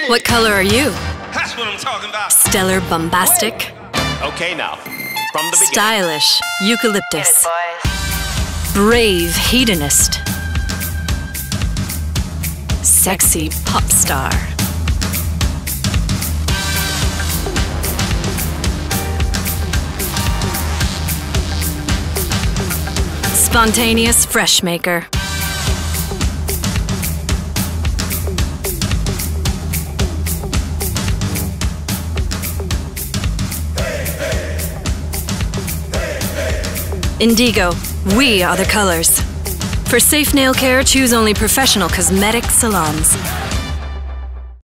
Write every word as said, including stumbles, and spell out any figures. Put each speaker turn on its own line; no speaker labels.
What color are you?
That's what I'm talking about.
Stellar bombastic?
Okay, now, from the beginning.
Stylish eucalyptus? Brave hedonist? Sexy pop star? Spontaneous fresh maker? Indigo, we are the colors. For safe nail care, choose only professional cosmetic salons.